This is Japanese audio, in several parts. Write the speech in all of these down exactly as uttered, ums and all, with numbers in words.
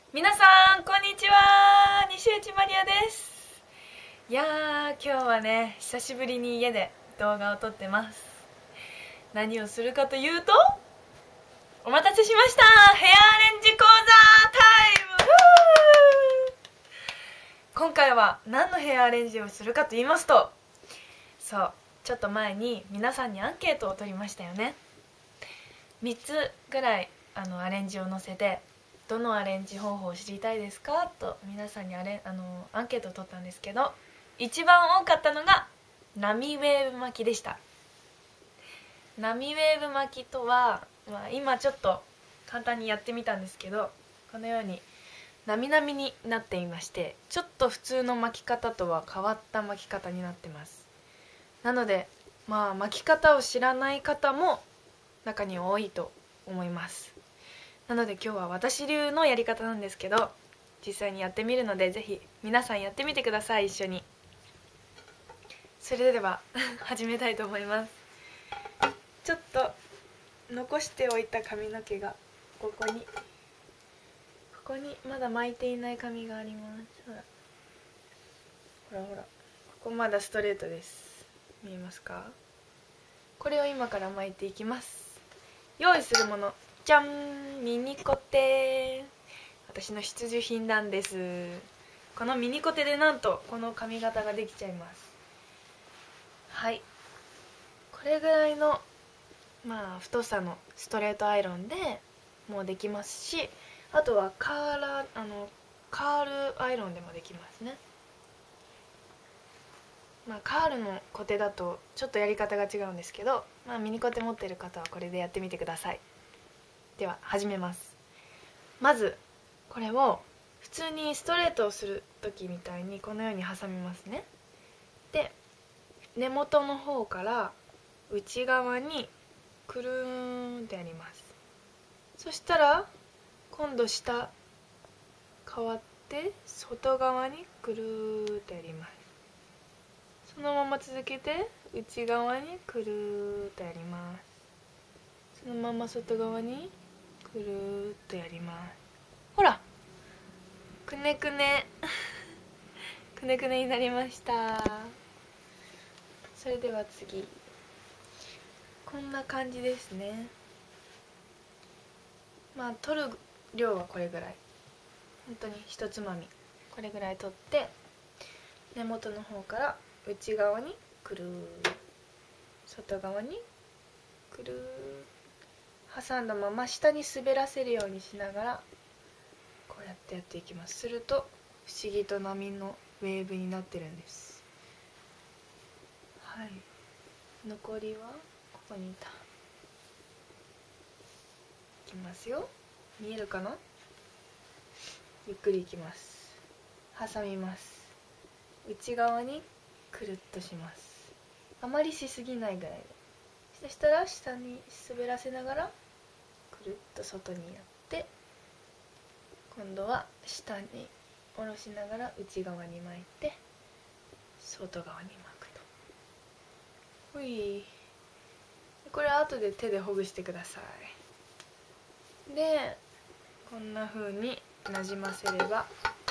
皆さんこんにちは、西内まりやです。いやー、今日はね、久しぶりに家で動画を撮ってます。何をするかというと、お待たせしました、ヘアアレンジ講座タイム。今回は何のヘアアレンジをするかと言いますと、そうちょっと前に皆さんにアンケートを取りましたよね。みっつぐらいあのアレンジを載せて、どのアレンジ方法を知りたいですかと皆さんにアレあのアンケートを取ったんですけど、一番多かったのが波ウェーブ巻きでした。波ウェーブ巻きとは、まあ、今ちょっと簡単にやってみたんですけど、このようになみなみになっていまして、ちょっと普通の巻き方とは変わった巻き方になってます。なのでまあ巻き方を知らない方も中に多いと思います。なので今日は私流のやり方なんですけど、実際にやってみるので、ぜひ皆さんやってみてください、一緒に。それでは始めたいと思います。ちょっと残しておいた髪の毛がここにここにまだ巻いていない髪があります。ほらほらほら、ここまだストレートです。見えますか？これを今から巻いていきます。用意するもの、じゃん、ミニコテ。私の必需品なんです。このミニコテでなんとこの髪型ができちゃいます。はい、これぐらいのまあ太さのストレートアイロンでもうできますし、あとはカーラあのカールアイロンでもできますね。まあ、カールのコテだとちょっとやり方が違うんですけど、まあ、ミニコテ持ってる方はこれでやってみてください。では始めます。まずこれを普通にストレートをする時みたいにこのように挟みますね。で根元の方から内側にくるーんってやります。そしたら今度下変わって外側にくるーってやります。そのまま続けて内側にくるーっとやります。そのまま外側にくるーっとやります。ほら、くねくねくねくねになりました。それでは次、こんな感じですね。まあ取る量はこれぐらい、本当に一つまみこれぐらい取って、根元の方から内側にくるー、外側にくるー、挟んだまま下に滑らせるようにしながらこうやってやっていきます。すると不思議と波のウェーブになってるんです。はい、残りはここにいた。いきますよ。見えるかな？ゆっくりいきます。挟みます。内側にくるっとします。あまりしすぎないぐらいで。そしたら下に滑らせながらくるっと外にやって、今度は下に下ろしながら内側に巻いて外側に巻くと。ほい、これは後で手でほぐしてください。でこんな風になじませれば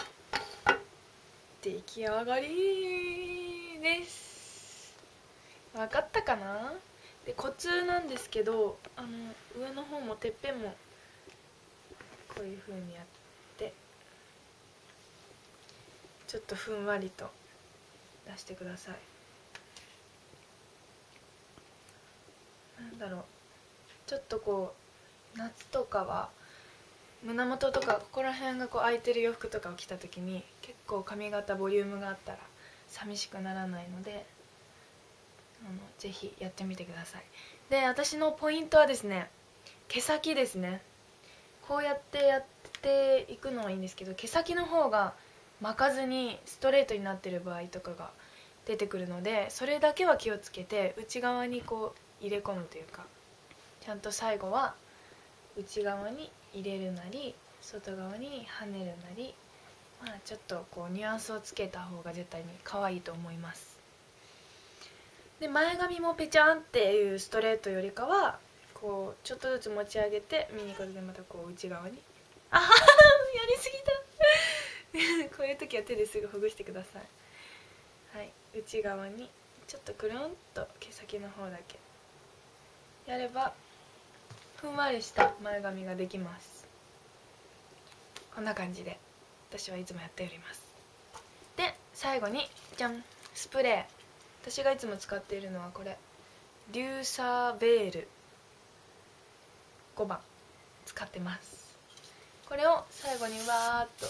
出来上がりです。分かったかな？でコツなんですけど、あの上の方もてっぺんもこういう風にやって、ちょっとふんわりと出してください。なんだろう、ちょっとこう夏とかは胸元とかここら辺がこう開いてる洋服とかを着た時に結構髪型ボリュームがあったら寂しくならないので、あのぜひやってみてください。で私のポイントはですね、毛先ですね。こうやってやっていくのはいいんですけど、毛先の方が巻かずにストレートになってる場合とかが出てくるので、それだけは気をつけて内側にこう入れ込むというか、ちゃんと最後は内側に入れるなり外側に跳ねるなり、まあちょっとこうニュアンスをつけた方が絶対に可愛いと思います。で前髪もペチャンっていうストレートよりかはこうちょっとずつ持ち上げて、ミニコテでまたこう内側に、あははりすぎたこういう時は手ですぐほぐしてください。はい、内側にちょっとくるんと毛先の方だけやればふんわりした前髪ができます。こんな感じで私はいつもやっております。で最後にじゃん、スプレー。私がいつも使っているのはこれ、デューサーベールごばん使ってます。これを最後にわーっと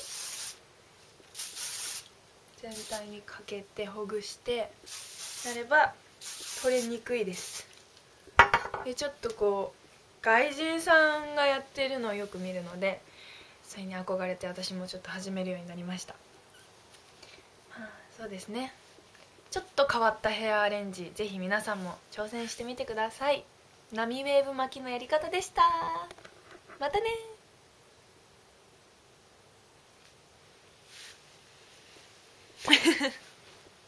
全体にかけてほぐしてやれば取れにくいです。でちょっとこう外人さんがやってるのをよく見るので、それに憧れて私もちょっと始めるようになりました。はあ、そうですね、ちょっと変わったヘアアレンジ、ぜひ皆さんも挑戦してみてください。波ウェーブ巻きのやり方でした。またね。